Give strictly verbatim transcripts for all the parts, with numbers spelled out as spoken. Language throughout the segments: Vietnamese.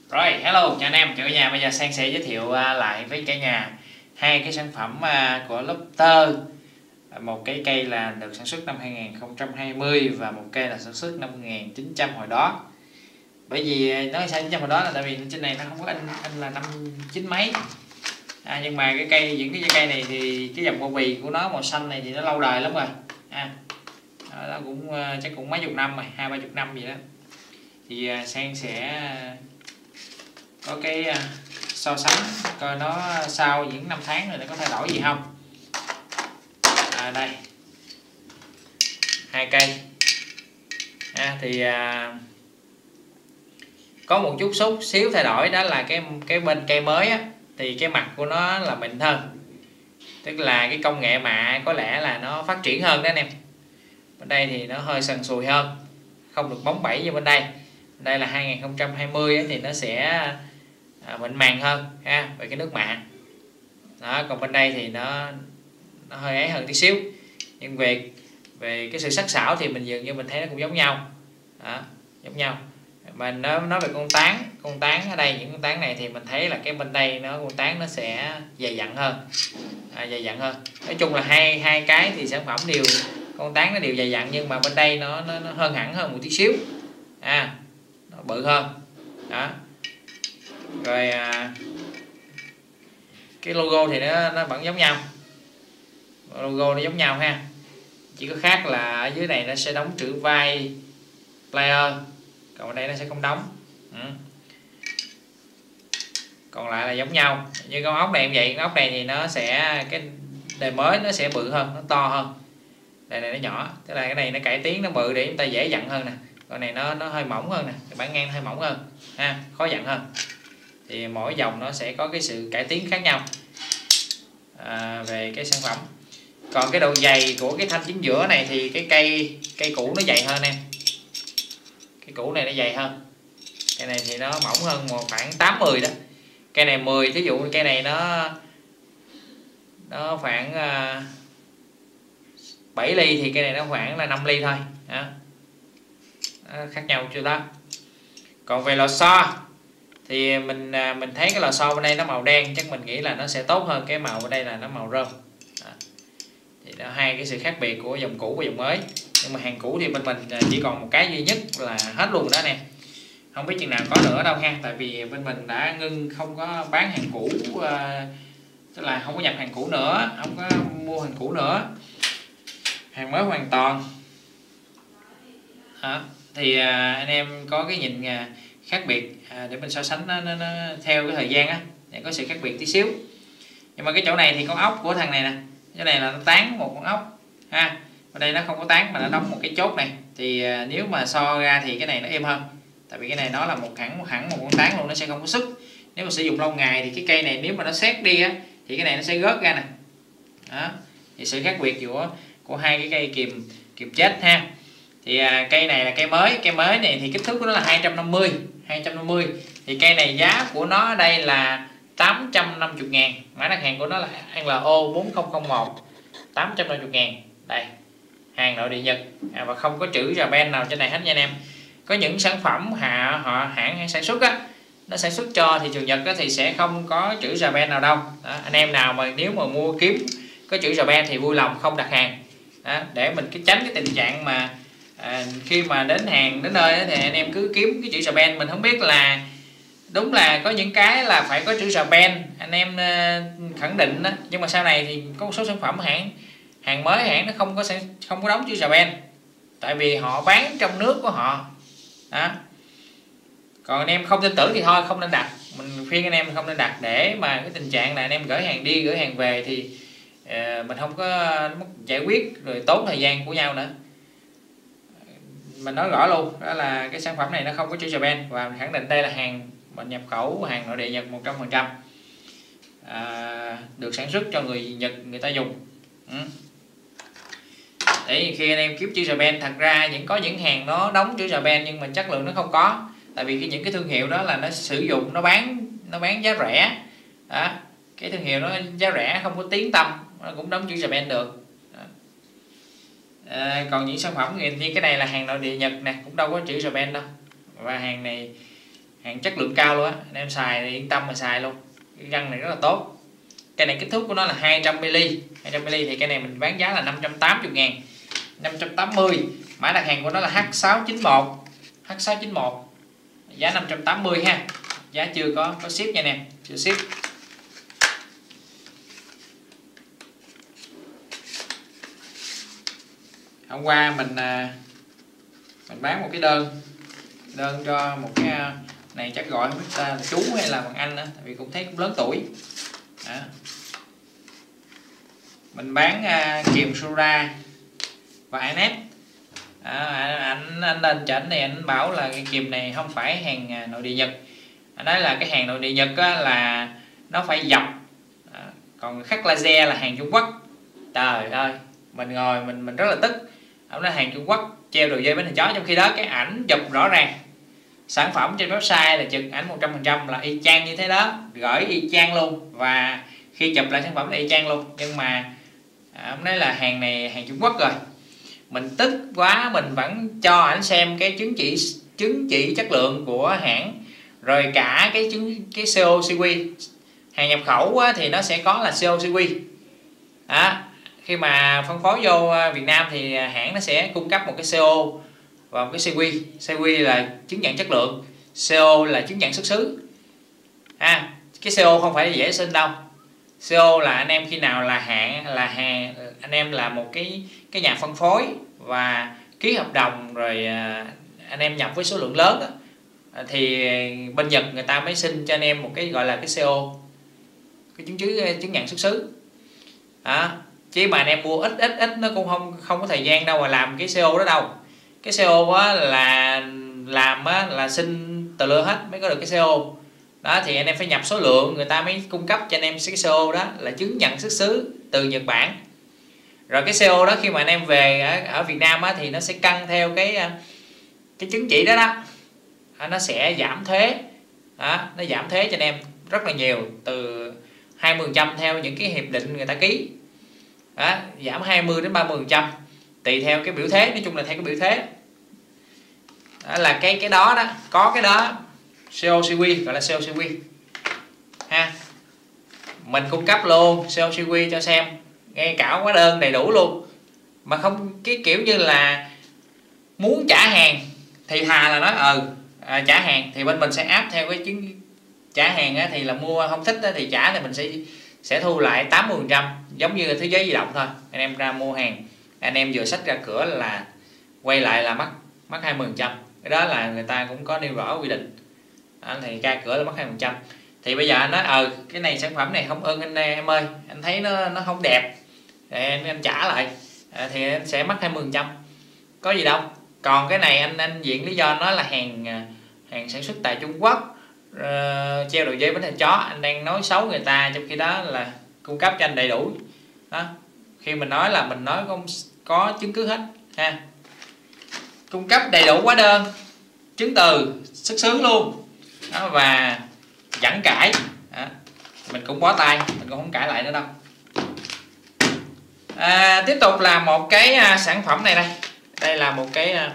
Rồi, hello, chào anh em, chào cả nhà. Bây giờ Sang sẽ giới thiệu lại với cả nhà hai cái sản phẩm của Lupter. Một cái cây là được sản xuất năm hai nghìn không trăm hai mươi và một cây là sản xuất năm một nghìn chín trăm hồi đó. Bởi vì nói sao chín trăm hồi đó là tại vì trên này nó không có in in là năm chín mấy. À, nhưng mà cái cây những cái cây này thì cái dòng bao bì của nó màu xanh này thì nó lâu đời lắm rồi. À, nó cũng chắc cũng mấy chục năm rồi, hai ba chục năm gì đó. Thì Sang sẽ có cái so sánh coi nó sau những năm tháng rồi nó có thay đổi gì không. À, đây hai cây à, thì à, có một chút xúc xíu thay đổi, đó là cái cái bên cây mới á, thì cái mặt của nó là mịn hơn, tức là cái công nghệ mạ có lẽ là nó phát triển hơn đó anh em. Bên đây thì nó hơi sần sùi hơn, không được bóng bẩy như bên đây. Đây là hai nghìn không trăm hai mươi ấy, thì nó sẽ à, mịn màng hơn ha, về cái nước mạ đó. Còn bên đây thì nó nó hơi ấy hơn tí xíu, nhưng về về cái sự sắc sảo thì mình dường như mình thấy nó cũng giống nhau đó, giống nhau. Mình nói nói về con tán con tán ở đây, những con tán này thì mình thấy là cái bên đây nó con tán nó sẽ dày dặn hơn, à, dày dặn hơn. Nói chung là hai hai cái thì sản phẩm đều con tán nó đều dày dặn, nhưng mà bên đây nó nó, nó hơn hẳn hơn một tí xíu, à, nó bự hơn đó. Rồi à, cái logo thì nó nó vẫn giống nhau, logo nó giống nhau ha, chỉ có khác là ở dưới này nó sẽ đóng chữ vai player, còn ở đây nó sẽ không đóng. Ừ. Còn lại là giống nhau. Như con ốc này em vậy, con ốc này thì nó sẽ cái đời mới nó sẽ bự hơn, nó to hơn. Đây này nó nhỏ, tức là cái này nó cải tiến nó bự để chúng ta dễ dặn hơn nè. Con này nó nó hơi mỏng hơn nè, cái bản ngang hơi mỏng hơn ha, khó dặn hơn. Thì mỗi dòng nó sẽ có cái sự cải tiến khác nhau à, về cái sản phẩm. Còn cái độ dày của cái thanh chính giữa này thì cái cây cây cũ nó dày hơn em, cái cũ này nó dày hơn. Cây này thì nó mỏng hơn một khoảng tám mươi đó, cây này mười. Thí dụ cây này nó nó khoảng uh, bảy ly thì cây này nó khoảng là năm ly thôi đó. Đó, khác nhau chưa đó. Còn về lò xo thì mình mình thấy cái lò xo bên đây nó màu đen, chắc mình nghĩ là nó sẽ tốt hơn cái màu bên đây là nó màu rơm. Đó. Thì đó hai cái sự khác biệt của dòng cũ và dòng mới. Nhưng mà hàng cũ thì bên mình chỉ còn một cái duy nhất là hết luôn đó nè, không biết chừng nào có nữa đâu ha, tại vì bên mình đã ngưng không có bán hàng cũ, uh, tức là không có nhập hàng cũ nữa, không có mua hàng cũ nữa, hàng mới hoàn toàn. Đó. Thì uh, anh em có cái nhìn uh, khác biệt uh, để mình so sánh nó, nó, nó theo cái thời gian á, để có sự khác biệt tí xíu. Nhưng mà cái chỗ này thì con ốc của thằng này nè, cái này là nó tán một con ốc ha, ở đây nó không có tán mà nó đóng một cái chốt này, thì uh, nếu mà so ra thì cái này nó êm hơn, tại vì cái này nó là một hẳn hẳn một con tán luôn, nó sẽ không có sức. Nếu mà sử dụng lâu ngày thì cái cây này nếu mà nó xét đi á thì cái này nó sẽ gớt ra nè. Đó, thì sự khác biệt của của hai cái cây kìm kìm chết ha. Thì à, cây này là cây mới, cây mới này thì kích thước của nó là hai trăm năm mươi, thì cây này giá của nó ở đây là tám trăm năm mươi ngàn, mã đặt hàng của nó là L O bốn không không một, tám trăm năm mươi ngàn. Đây, hàng nội địa Nhật à, và không có chữ Japan nào trên này hết nha anh em. Có những sản phẩm hạ họ hãng sản xuất á, nó sản xuất cho thị trường Nhật á, thì sẽ không có chữ Japan nào đâu. Đó, anh em nào mà nếu mà mua kiếm có chữ Japan thì vui lòng không đặt hàng. Đó, để mình cái tránh cái tình trạng mà à, khi mà đến hàng đến nơi á, thì anh em cứ kiếm cái chữ Japan, mình không biết là đúng là có những cái là phải có chữ Japan anh em uh, khẳng định đó, nhưng mà sau này thì có một số sản phẩm hãng hàng mới hãng nó không có không có đóng chữ Japan, tại vì họ bán trong nước của họ. Đó. Còn anh em không tin tưởng thì thôi không nên đặt, mình khuyên anh em không nên đặt, để mà cái tình trạng là anh em gửi hàng đi gửi hàng về thì uh, mình không có mất giải quyết rồi tốn thời gian của nhau nữa. Mình nói rõ luôn đó là cái sản phẩm này nó không có chữ Japan, và khẳng định đây là hàng mình nhập khẩu, hàng nội địa Nhật một trăm phần trăm, à, được sản xuất cho người Nhật người ta dùng. Ừ. Để khi anh em kiếm chữ Japan, thật ra những có những hàng nó đóng chữ Japan nhưng mà chất lượng nó không có, tại vì cái những cái thương hiệu đó là nó sử dụng nó bán nó bán giá rẻ đó, cái thương hiệu nó giá rẻ không có tiếng tăm nó cũng đóng chữ Japan được. À, còn những sản phẩm như cái này là hàng nội địa Nhật nè, cũng đâu có chữ Japan đâu, và hàng này hàng chất lượng cao luôn á, anh em xài thì yên tâm mà xài luôn. Cái găng này rất là tốt. Cây này kích thước của nó là hai trăm mi-li-lít, hai trăm mi-li-lít thì cái này mình bán giá là năm trăm tám mươi ngàn, năm trăm tám mươi. Mã đặt hàng của nó là H sáu chín một, H sáu chín một, giá năm trăm tám mươi ha. Giá chưa có có ship nha nè, chưa ship. Hôm qua mình mình bán một cái đơn đơn cho một cái này, chắc gọi không biết ta là chú hay là bằng anh nữa, tại vì cũng thấy cũng lớn tuổi. Đó. Mình bán uh, kiềm Sura và Inet. À, anh anh lên chảnh này anh bảo là cái kiềm này không phải hàng nội địa Nhật. Anh nói là cái hàng nội địa Nhật á, là nó phải dập, à, còn khắc laser là hàng Trung Quốc. Trời ơi, mình ngồi mình mình rất là tức. Ông nói hàng Trung Quốc treo đồ dây bánh thịt chó, trong khi đó cái ảnh chụp rõ ràng, sản phẩm trên website là chụp ảnh một trăm phần trăm là y chang như thế đó, gửi y chang luôn, và khi chụp lại sản phẩm là y chang luôn. Nhưng mà à, ông nói là hàng này hàng Trung Quốc rồi. Mình tức quá, mình vẫn cho ảnh xem cái chứng chỉ chứng chỉ chất lượng của hãng, rồi cả cái chứng cái xê ô xê quy. Hàng nhập khẩu á, thì nó sẽ có là xê ô xê quy. Đó. Khi mà phân phối vô Việt Nam thì hãng nó sẽ cung cấp một cái xê ô và một cái xê quy. xê quy là chứng nhận chất lượng, xê ô là chứng nhận xuất xứ. À, cái xê ô không phải dễ xin đâu. xê ô là anh em khi nào là hãng là hàng anh em là một cái cái nhà phân phối và ký hợp đồng rồi anh em nhập với số lượng lớn đó, thì bên Nhật người ta mới xin cho anh em một cái gọi là cái xê ô, cái chứng cứ chứng nhận xuất xứ. Đó. Chứ mà anh em mua ít ít ít nó cũng không không có thời gian đâu mà làm cái xê ô đó đâu. Cái xê ô á là làm á là xin tờ lưa hết mới có được cái xê ô. Đó thì anh em phải nhập số lượng, người ta mới cung cấp cho anh em cái xê ô đó là chứng nhận xuất xứ từ Nhật Bản. Rồi cái xê ô đó khi mà anh em về ở, ở Việt Nam á, thì nó sẽ cân theo cái cái chứng chỉ đó đó, nó sẽ giảm thuế. Đó, nó giảm thuế cho anh em rất là nhiều, từ hai mươi phần trăm theo những cái hiệp định người ta ký. Đó, giảm hai mươi đến ba mươi phần trăm tùy theo cái biểu thuế, nói chung là theo cái biểu thuế. Đó là cái cái đó đó, có cái đó xê ô xê quy, gọi là xê ô xê quy ha. Mình cung cấp luôn xê ô xê quy cho xem, ngay cả hóa đơn đầy đủ luôn, mà không cái kiểu như là muốn trả hàng thì thà là nói ờ à, trả hàng thì bên mình sẽ áp theo cái chứng trả hàng á, thì là mua không thích á, thì trả thì mình sẽ sẽ thu lại tám mươi phần trăm, giống như là thế giới di động thôi. Anh em ra mua hàng, anh em vừa xách ra cửa là quay lại là mất mất hai mươi phần trăm. Cái đó là người ta cũng có nêu rõ quy định. Đó, thì ra cửa là mất hai mươi phần trăm. Thì bây giờ anh nói ờ cái này sản phẩm này không ưng anh em ơi, anh thấy nó nó không đẹp thì anh, anh trả lại, à, thì anh sẽ mất hai mươi phần trăm, có gì đâu. Còn cái này anh anh viện lý do nó là hàng hàng sản xuất tại Trung Quốc, uh, treo đồ dây bánh thịt chó, anh đang nói xấu người ta, trong khi đó là cung cấp cho anh đầy đủ. Đó, khi mình nói là mình nói có, có chứng cứ hết ha, cung cấp đầy đủ hóa đơn, chứng từ xuất xứ luôn. Đó, và dẫn cãi. Đó, mình cũng bó tay, mình cũng không cãi lại nữa đâu. À, tiếp tục là một cái à, sản phẩm này đây. Đây là một cái à,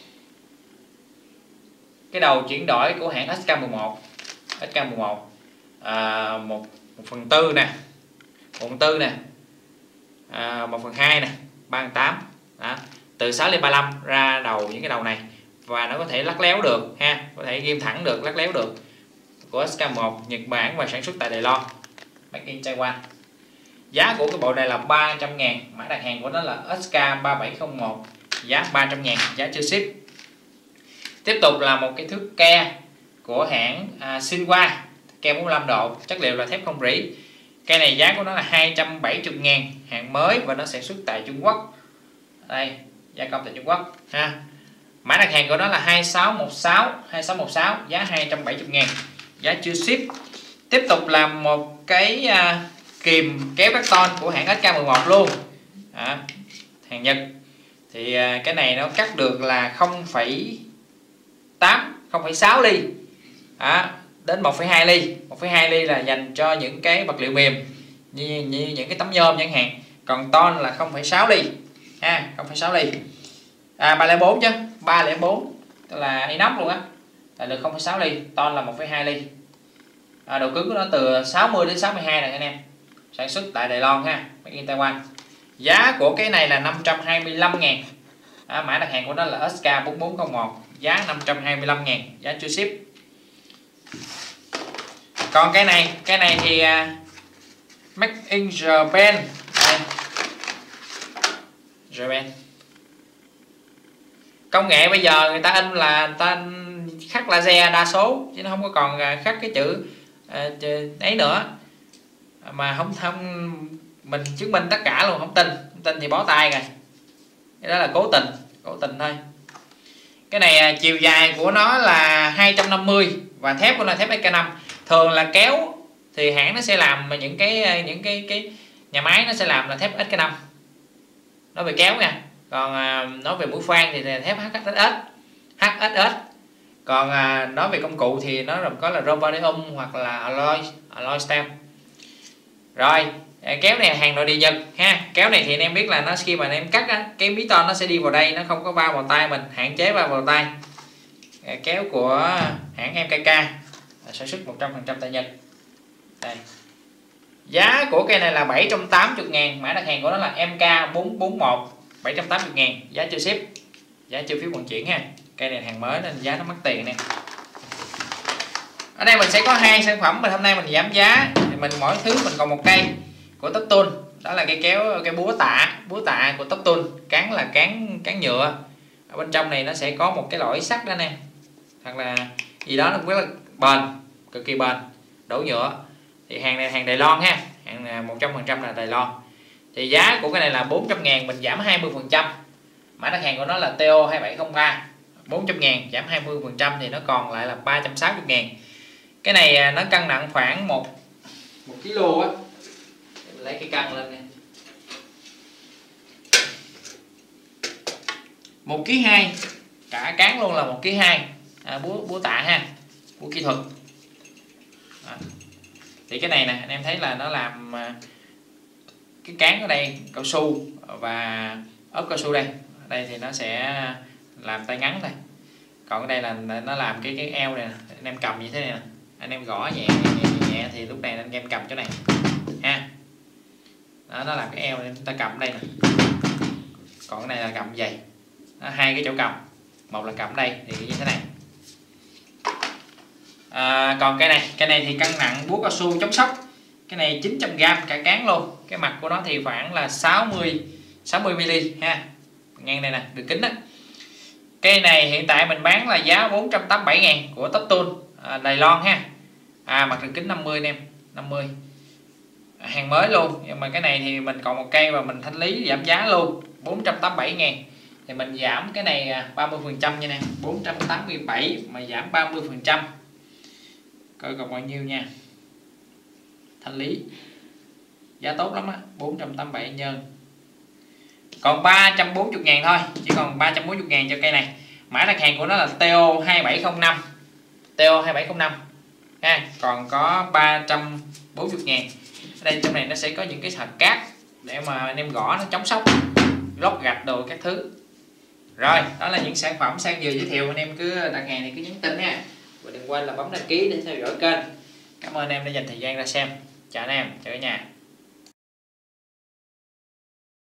cái đầu chuyển đổi của hãng ét ca mười một. ét ca mười một à, một, một phần tư nè, một phần tư nè, à, một phần hai nè, ba phần tám. Đó, từ sáu ly ba lăm ra đầu những cái đầu này, và nó có thể lắc léo được ha, có thể ghim thẳng được, lắc léo được, của ét ca mười một, Nhật Bản và sản xuất tại Đài Loan, Made in Taiwan. Giá của cái bộ này là ba trăm ngàn, mã đặt hàng của nó là ét ca ba bảy không một, giá ba trăm ngàn, giá chưa ship. Tiếp tục là một cái thước ke của hãng à, Shinwa, ke bốn mươi lăm độ, chất liệu là thép không rỉ. Cây này giá của nó là hai trăm bảy mươi ngàn, hàng mới và nó sản xuất tại Trung Quốc. Đây, gia công tại Trung Quốc ha. Mã đặt hàng của nó là hai sáu một sáu, hai sáu một sáu, giá hai trăm bảy mươi ngàn, giá chưa ship. Tiếp tục là một cái à, kìm kéo carton của hãng ét ca mười một luôn. À, hàng Nhật. Thì à, cái này nó cắt được là không phẩy tám, không phẩy sáu ly. À, đến một phẩy hai ly. một phẩy hai ly là dành cho những cái vật liệu mềm như, như những cái tấm nhôm chẳng hạn. Còn ton là không phẩy sáu ly. Ha, không phẩy sáu ly. À ba không bốn chứ, ba không bốn, tức là inox luôn á. đại lực không phẩy sáu ly, ton là một phẩy hai ly. À, độ cứng của nó từ sáu mươi đến sáu mươi hai này anh em. Sản xuất tại Đài Loan ha, made in Taiwan. Giá của cái này là năm trăm hai mươi lăm ngàn. À, mã đặt hàng của nó là ét ca bốn bốn không một, giá năm trăm hai mươi lăm ngàn, giá chưa ship. Còn cái này, cái này thì uh, Made in Japan. Đây. Japan. Công nghệ bây giờ người ta in là người ta khắc laser đa số, chứ nó không có còn khắc cái chữ uh, ấy nữa. Mà không không mình chứng minh tất cả luôn, không tin, không tin thì bó tay rồi. Cái đó là cố tình, cố tình thôi. Cái này chiều dài của nó là hai trăm năm mươi và thép của nó là thép ét ca năm. Thường là kéo thì hãng nó sẽ làm những cái những cái cái nhà máy nó sẽ làm là thép ét ca năm. Nói về kéo nha. Còn à, nói về mũi khoan thì là thép hát ét ét, hát ét ét. Còn à, nói về công cụ thì nó gồm có là Rovadium hoặc là alloy, alloy steel. Rồi, kéo này là hàng nội địa Nhật ha. Kéo này thì anh em biết là nó khi mà anh em cắt á, cái mí ton nó sẽ đi vào đây, nó không có va vào tay mình, hạn chế va vào tay. Kéo của hãng em ca ca, sản xuất một trăm phần trăm tại Nhật. Đây. Giá của cây này là bảy trăm tám mươi ngàn, mã đặt hàng của nó là em ca bốn bốn một, bảy trăm tám mươi ngàn, giá chưa ship, giá chưa phí vận chuyển ha. Cây này hàng mới nên giá nó mắc tiền nè. Ở đây mình sẽ có hai sản phẩm, mình hôm nay mình giảm giá thì mình mỗi thứ mình còn một cây của Toptool, đó là cây kéo, cây búa tạ, búa tạ của Toptool, cán là cán cán nhựa. Ở bên trong này nó sẽ có một cái lõi sắt đó nè, hoặc là gì đó, nó cũng rất là bền, cực kỳ bền, đổ nhựa. Thì hàng này hàng Đài Loan ha, hàng một trăm phần trăm là Đài Loan. Thì giá của cái này là bốn trăm ngàn, mình giảm hai mươi phần trăm. Mã đặt hàng của nó là T O hai bảy không ba, bốn trăm ngàn giảm hai mươi phần trăm thì nó còn lại là ba trăm sáu mươi ngàn. Cái này nó cân nặng khoảng một một ki lô á. Mình lấy cái cân lên nè. một ki lô hai, cả cán luôn là một ki lô hai. À, búa búa tạ ha, búa kỹ thuật. À. Thì cái này nè, anh em thấy là nó làm cái cán ở đây cao su và ốp cao su đây. Ở đây thì nó sẽ làm tay ngắn đây. Còn ở đây là nó làm cái cái eo này nè, anh em cầm như thế này nè. Anh em gõ nhẹ nhẹ, nhẹ, nhẹ thì lúc này anh em cầm chỗ này ha. Đó, nó làm cái eo nên chúng ta cầm đây nè. Còn cái này là cầm vậy. Đó, hai cái chỗ cầm, một là cầm đây thì như thế này. À, còn cái này, cái này thì cân nặng búa cao su chống sốc. Cái này chín trăm gam cả cán luôn. Cái mặt của nó thì khoảng là sáu mươi mi li ha. Ngang đây nè, đường kính đó. Cây này hiện tại mình bán là giá bốn trăm tám mươi bảy ngàn của Toptool, à, Đài Loan ha. À, mặt đường kính năm mươi anh em, năm mươi. À, hàng mới luôn. Nhưng mà cái này thì mình còn một cây và mình thanh lý giảm giá luôn, bốn trăm tám mươi bảy ngàn. Thì mình giảm cái này ba mươi phần trăm nha nè, bốn trăm tám mươi bảy mà giảm ba mươi phần trăm. Coi còn bao nhiêu nha. Thanh lý. Giá tốt lắm á, bốn trăm tám mươi bảy nhân. Còn ba trăm bốn mươi ngàn thôi, chỉ còn ba trăm bốn mươi ngàn cho cây này. Mã đặt hàng của nó là T O hai bảy không năm, T O hai bảy không năm ha. Còn có ba trăm bốn mươi ngàn. Ở đây trong này nó sẽ có những cái hạt cát để mà anh em gõ nó chống sốc, lót gạch đồ các thứ. Rồi, đó là những sản phẩm Sang vừa giới thiệu. Anh em cứ đặt hàng thì cứ nhắn tin nha. Và đừng quên là bấm đăng ký để theo dõi kênh. Cảm ơn anh em đã dành thời gian ra xem. Chào anh em, chào cả nhà.